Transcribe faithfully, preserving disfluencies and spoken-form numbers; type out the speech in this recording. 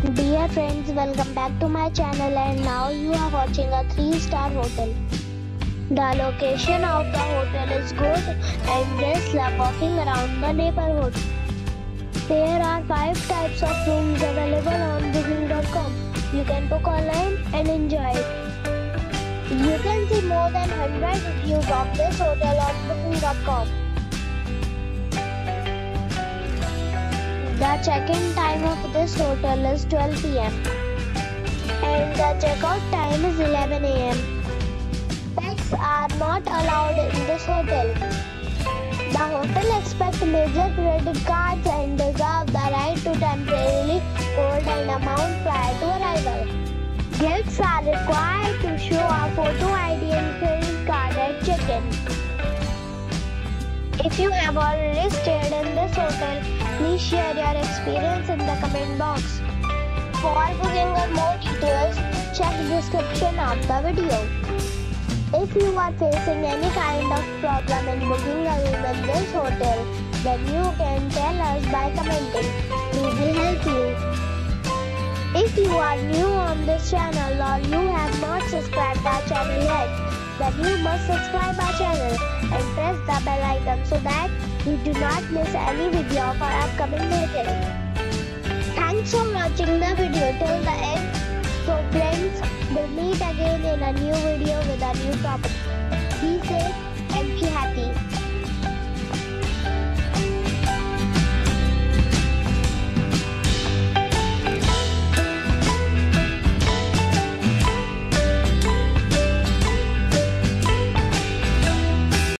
Dear friends, welcome back to my channel, and now you are watching a three star hotel. The location of the hotel is good and guests love walking around the neighborhood. There are five types of rooms available on booking dot com. You can book online and enjoy it. You can see more than one hundred reviews of this hotel on booking dot com. The check-in time of this hotel is twelve p m and the check-out time is eleven a m Pets are not allowed in this hotel. The hotel accepts major credit cards and reserves the right to temporarily hold an amount prior to arrival. Guests are required to show a photo I D and credit card at check-in. If you have already stayed in this hotel, please share your experience in the comment box. For booking or more details, check the description of the video. If you are facing any kind of problem in booking a room in this hotel, then you can tell us by commenting. We will help you. If you are new on this channel or you have not subscribed our channel yet, then you must subscribe our channel and press the bell icon so that you do not miss any video of our upcoming hotel. Thanks for watching the video till the end. So friends, we'll meet again in a new video with a new property. Be safe.